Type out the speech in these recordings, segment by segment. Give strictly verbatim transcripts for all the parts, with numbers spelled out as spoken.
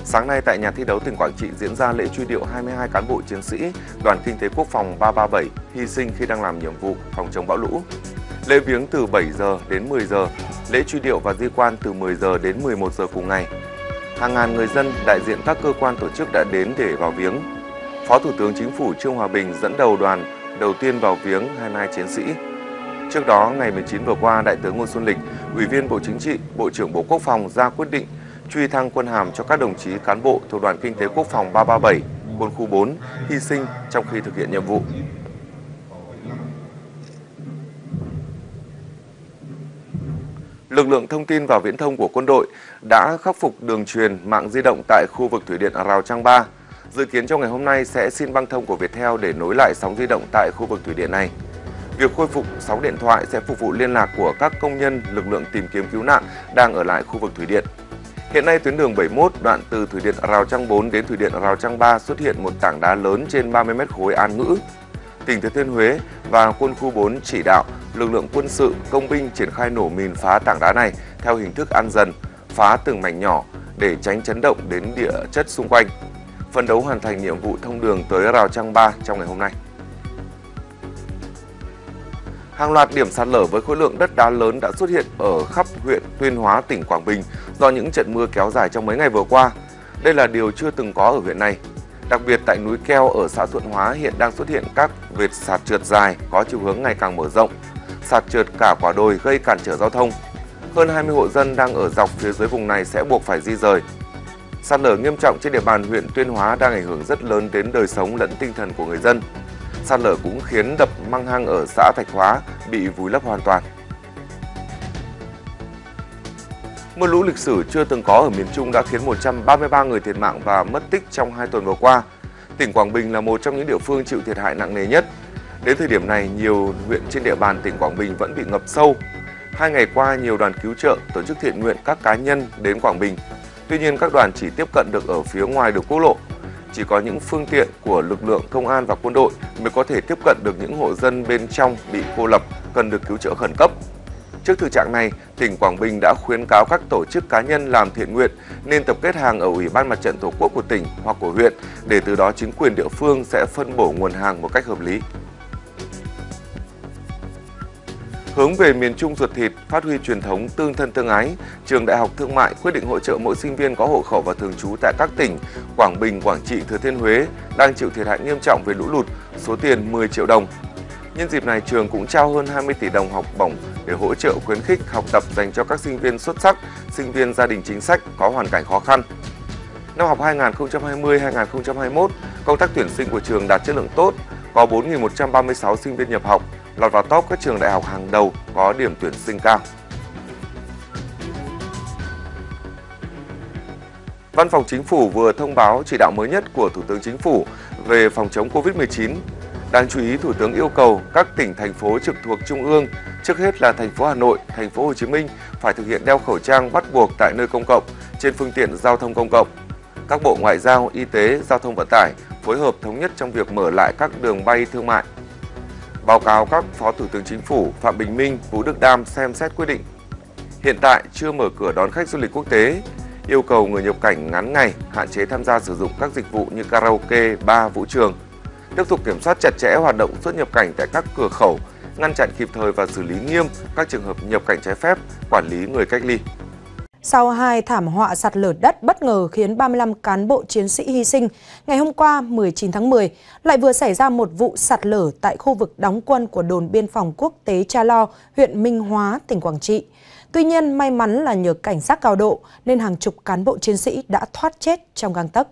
Sáng nay tại nhà thi đấu tỉnh Quảng Trị diễn ra lễ truy điệu hai mươi hai cán bộ chiến sĩ Đoàn Kinh tế Quốc phòng ba ba bảy hy sinh khi đang làm nhiệm vụ phòng chống bão lũ. Lễ viếng từ bảy giờ đến mười giờ, lễ truy điệu và di quan từ mười giờ đến mười một giờ cùng ngày. Hàng ngàn người dân, đại diện các cơ quan tổ chức đã đến để vào viếng. Phó Thủ tướng Chính phủ Trương Hòa Bình dẫn đầu đoàn đầu tiên vào viếng hai mươi hai chiến sĩ. Trước đó, ngày mười chín vừa qua, Đại tướng Ngô Xuân Lịch, Ủy viên Bộ Chính trị, Bộ trưởng Bộ Quốc phòng ra quyết định truy thăng quân hàm cho các đồng chí cán bộ thuộc Đoàn Kinh tế Quốc phòng ba ba bảy, quân khu bốn, hy sinh trong khi thực hiện nhiệm vụ. Lực lượng thông tin và viễn thông của quân đội đã khắc phục đường truyền mạng di động tại khu vực thủy điện Rào Trang ba. Dự kiến trong ngày hôm nay sẽ xin băng thông của Viettel để nối lại sóng di động tại khu vực thủy điện này. Việc khôi phục sóng điện thoại sẽ phục vụ liên lạc của các công nhân lực lượng tìm kiếm cứu nạn đang ở lại khu vực thủy điện. Hiện nay tuyến đường bảy mươi mốt đoạn từ thủy điện Rào Trang bốn đến thủy điện Rào Trang ba xuất hiện một tảng đá lớn trên ba mươi mét khối an ngữ. Tỉnh Thừa Thiên Huế và quân khu bốn chỉ đạo lực lượng quân sự, công binh triển khai nổ mìn phá tảng đá này theo hình thức ăn dần, phá từng mảnh nhỏ để tránh chấn động đến địa chất xung quanh. Phấn đấu hoàn thành nhiệm vụ thông đường tới Rào Trang ba trong ngày hôm nay. Hàng loạt điểm sạt lở với khối lượng đất đá lớn đã xuất hiện ở khắp huyện Tuyên Hóa, tỉnh Quảng Bình do những trận mưa kéo dài trong mấy ngày vừa qua. Đây là điều chưa từng có ở huyện này. Đặc biệt tại núi Keo ở xã Thuận Hóa hiện đang xuất hiện các vệt sạt trượt dài có chiều hướng ngày càng mở rộng. Sạt trượt cả quả đồi gây cản trở giao thông. Hơn hai mươi hộ dân đang ở dọc phía dưới vùng này sẽ buộc phải di rời. Sạt lở nghiêm trọng trên địa bàn huyện Tuyên Hóa đang ảnh hưởng rất lớn đến đời sống lẫn tinh thần của người dân. Sạt lở cũng khiến đập Măng Hăng ở xã Thạch Hóa bị vùi lấp hoàn toàn. Mưa lũ lịch sử chưa từng có ở miền Trung đã khiến một trăm ba mươi ba người thiệt mạng và mất tích trong hai tuần vừa qua. Tỉnh Quảng Bình là một trong những địa phương chịu thiệt hại nặng nề nhất. Đến thời điểm này, nhiều huyện trên địa bàn tỉnh Quảng Bình vẫn bị ngập sâu. Hai ngày qua, nhiều đoàn cứu trợ, tổ chức thiện nguyện, các cá nhân đến Quảng Bình. Tuy nhiên, các đoàn chỉ tiếp cận được ở phía ngoài đường quốc lộ. Chỉ có những phương tiện của lực lượng công an và quân đội mới có thể tiếp cận được những hộ dân bên trong bị cô lập, cần được cứu trợ khẩn cấp. Trước thực trạng này, tỉnh Quảng Bình đã khuyến cáo các tổ chức cá nhân làm thiện nguyện nên tập kết hàng ở Ủy ban Mặt trận Tổ quốc của tỉnh hoặc của huyện để từ đó chính quyền địa phương sẽ phân bổ nguồn hàng một cách hợp lý. Hướng về miền Trung ruột thịt, phát huy truyền thống tương thân tương ái, Trường Đại học Thương mại quyết định hỗ trợ mỗi sinh viên có hộ khẩu và thường trú tại các tỉnh Quảng Bình, Quảng Trị, Thừa Thiên Huế đang chịu thiệt hại nghiêm trọng về lũ lụt, số tiền mười triệu đồng. Nhân dịp này, trường cũng trao hơn hai mươi tỷ đồng học bổng để hỗ trợ khuyến khích học tập dành cho các sinh viên xuất sắc, sinh viên gia đình chính sách có hoàn cảnh khó khăn. Năm học hai nghìn không trăm hai mươi hai nghìn không trăm hai mươi mốt, công tác tuyển sinh của trường đạt chất lượng tốt, có bốn nghìn một trăm ba mươi sáu sinh viên nhập học, lọt vào top các trường đại học hàng đầu có điểm tuyển sinh cao. Văn phòng Chính phủ vừa thông báo chỉ đạo mới nhất của Thủ tướng Chính phủ về phòng chống Covid mười chín. Đáng chú ý, Thủ tướng yêu cầu các tỉnh, thành phố trực thuộc Trung ương, trước hết là thành phố Hà Nội, thành phố Hồ Chí Minh phải thực hiện đeo khẩu trang bắt buộc tại nơi công cộng, trên phương tiện giao thông công cộng. Các bộ Ngoại giao, Y tế, Giao thông Vận tải phối hợp thống nhất trong việc mở lại các đường bay thương mại. Báo cáo các Phó Thủ tướng Chính phủ Phạm Bình Minh, Vũ Đức Đam xem xét quyết định. Hiện tại chưa mở cửa đón khách du lịch quốc tế, yêu cầu người nhập cảnh ngắn ngày hạn chế tham gia sử dụng các dịch vụ như karaoke, bar, vũ trường. Tiếp tục kiểm soát chặt chẽ hoạt động xuất nhập cảnh tại các cửa khẩu, ngăn chặn kịp thời và xử lý nghiêm các trường hợp nhập cảnh trái phép, quản lý người cách ly. Sau hai thảm họa sạt lở đất bất ngờ khiến ba mươi lăm cán bộ chiến sĩ hy sinh, ngày hôm qua mười chín tháng mười lại vừa xảy ra một vụ sạt lở tại khu vực đóng quân của đồn biên phòng quốc tế Cha Lo, huyện Minh Hóa, tỉnh Quảng Trị. Tuy nhiên, may mắn là nhờ cảnh giác cao độ nên hàng chục cán bộ chiến sĩ đã thoát chết trong gang tấc.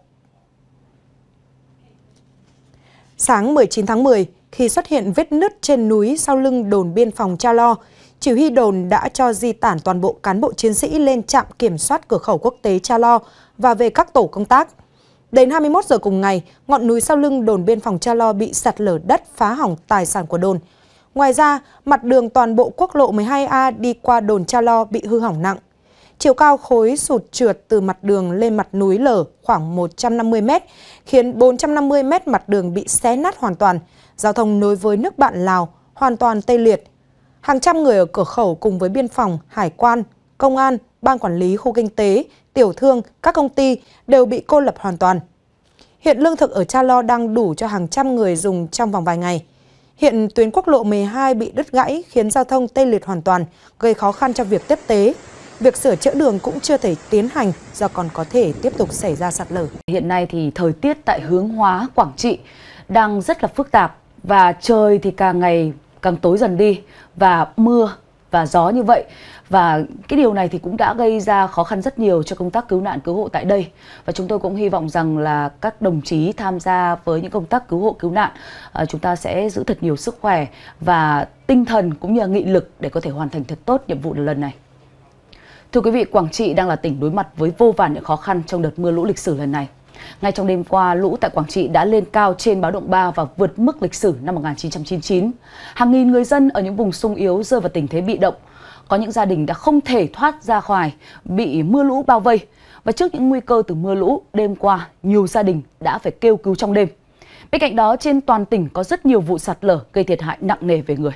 Sáng mười chín tháng mười, khi xuất hiện vết nứt trên núi sau lưng đồn biên phòng Cha Lo, chỉ huy đồn đã cho di tản toàn bộ cán bộ chiến sĩ lên trạm kiểm soát cửa khẩu quốc tế Cha Lo và về các tổ công tác. Đến hai mươi mốt giờ cùng ngày, ngọn núi sau lưng đồn biên phòng Cha Lo bị sạt lở đất phá hỏng tài sản của đồn. Ngoài ra, mặt đường toàn bộ quốc lộ mười hai A đi qua đồn Cha Lo bị hư hỏng nặng. Chiều cao khối sụt trượt từ mặt đường lên mặt núi lở khoảng một trăm năm mươi mét, khiến bốn trăm năm mươi mét mặt đường bị xé nát hoàn toàn. Giao thông nối với nước bạn Lào hoàn toàn tê liệt. Hàng trăm người ở cửa khẩu cùng với biên phòng, hải quan, công an, ban quản lý khu kinh tế, tiểu thương, các công ty đều bị cô lập hoàn toàn. Hiện lương thực ở Cha Lo đang đủ cho hàng trăm người dùng trong vòng vài ngày. Hiện tuyến quốc lộ mười hai bị đứt gãy khiến giao thông tê liệt hoàn toàn, gây khó khăn cho việc tiếp tế. Việc sửa chữa đường cũng chưa thể tiến hành do còn có thể tiếp tục xảy ra sạt lở. Hiện nay thì thời tiết tại Hướng Hóa, Quảng Trị đang rất là phức tạp và trời thì càng ngày càng tối dần đi và mưa và gió như vậy. Và cái điều này thì cũng đã gây ra khó khăn rất nhiều cho công tác cứu nạn cứu hộ tại đây. Và chúng tôi cũng hy vọng rằng là các đồng chí tham gia với những công tác cứu hộ cứu nạn, chúng ta sẽ giữ thật nhiều sức khỏe và tinh thần cũng như là nghị lực để có thể hoàn thành thật tốt nhiệm vụ lần này. Thưa quý vị, Quảng Trị đang là tỉnh đối mặt với vô vàn những khó khăn trong đợt mưa lũ lịch sử lần này. Ngay trong đêm qua, lũ tại Quảng Trị đã lên cao trên báo động ba và vượt mức lịch sử năm một nghìn chín trăm chín mươi chín. Hàng nghìn người dân ở những vùng sung yếu rơi vào tình thế bị động. Có những gia đình đã không thể thoát ra khỏi, bị mưa lũ bao vây. Và trước những nguy cơ từ mưa lũ, đêm qua, nhiều gia đình đã phải kêu cứu trong đêm. Bên cạnh đó, trên toàn tỉnh có rất nhiều vụ sạt lở gây thiệt hại nặng nề về người.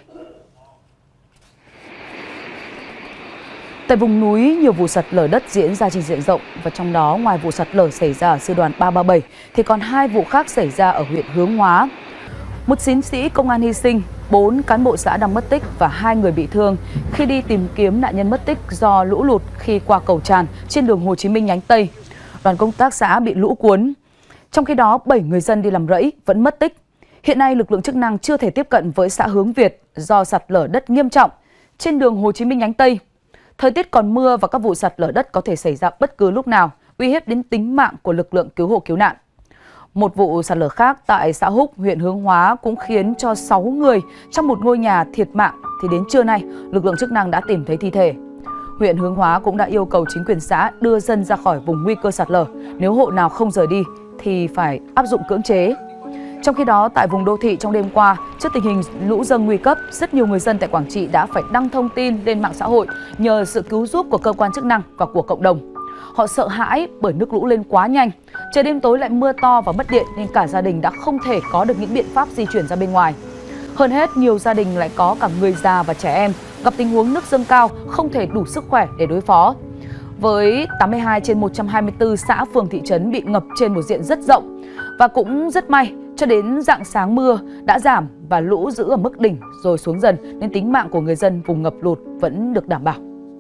Tại vùng núi, nhiều vụ sạt lở đất diễn ra trên diện rộng và trong đó ngoài vụ sạt lở xảy ra ở sư đoàn ba ba bảy thì còn hai vụ khác xảy ra ở huyện Hướng Hóa. Một chiến sĩ công an hy sinh, bốn cán bộ xã đang mất tích và hai người bị thương khi đi tìm kiếm nạn nhân mất tích do lũ lụt khi qua cầu tràn trên đường Hồ Chí Minh nhánh Tây. Đoàn công tác xã bị lũ cuốn. Trong khi đó, bảy người dân đi làm rẫy vẫn mất tích. Hiện nay, lực lượng chức năng chưa thể tiếp cận với xã Hướng Việt do sạt lở đất nghiêm trọng trên đường Hồ Chí Minh nhánh Tây. Thời tiết còn mưa và các vụ sạt lở đất có thể xảy ra bất cứ lúc nào, uy hiếp đến tính mạng của lực lượng cứu hộ cứu nạn. Một vụ sạt lở khác tại xã Húc, huyện Hướng Hóa cũng khiến cho sáu người trong một ngôi nhà thiệt mạng thì đến trưa nay, lực lượng chức năng đã tìm thấy thi thể. Huyện Hướng Hóa cũng đã yêu cầu chính quyền xã đưa dân ra khỏi vùng nguy cơ sạt lở. Nếu hộ nào không rời đi thì phải áp dụng cưỡng chế. Trong khi đó, tại vùng đô thị trong đêm qua, trước tình hình lũ dâng nguy cấp, rất nhiều người dân tại Quảng Trị đã phải đăng thông tin lên mạng xã hội nhờ sự cứu giúp của cơ quan chức năng và của cộng đồng. Họ sợ hãi bởi nước lũ lên quá nhanh. Trời đêm tối lại mưa to và mất điện nên cả gia đình đã không thể có được những biện pháp di chuyển ra bên ngoài. Hơn hết, nhiều gia đình lại có cả người già và trẻ em gặp tình huống nước dâng cao, không thể đủ sức khỏe để đối phó. Với tám mươi hai trên một trăm hai mươi tư xã phường thị trấn bị ngập trên một diện rất rộng và cũng rất may cho đến rạng sáng mưa đã giảm và lũ giữ ở mức đỉnh rồi xuống dần nên tính mạng của người dân vùng ngập lụt vẫn được đảm bảo.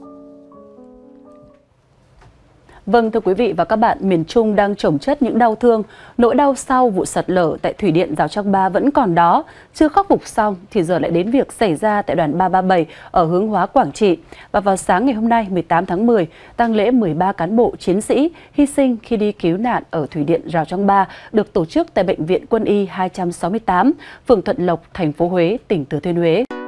Vâng, thưa quý vị và các bạn, miền Trung đang chồng chất những đau thương. Nỗi đau sau vụ sạt lở tại Thủy điện Rào Trăng Ba vẫn còn đó. Chưa khắc phục xong thì giờ lại đến việc xảy ra tại đoàn ba ba bảy ở Hướng Hóa, Quảng Trị. Và vào sáng ngày hôm nay, mười tám tháng mười, tang lễ mười ba cán bộ chiến sĩ hy sinh khi đi cứu nạn ở Thủy điện Rào Trăng Ba được tổ chức tại Bệnh viện Quân y hai trăm sáu mươi tám, phường Thuận Lộc, thành phố Huế, tỉnh Thừa Thiên Huế.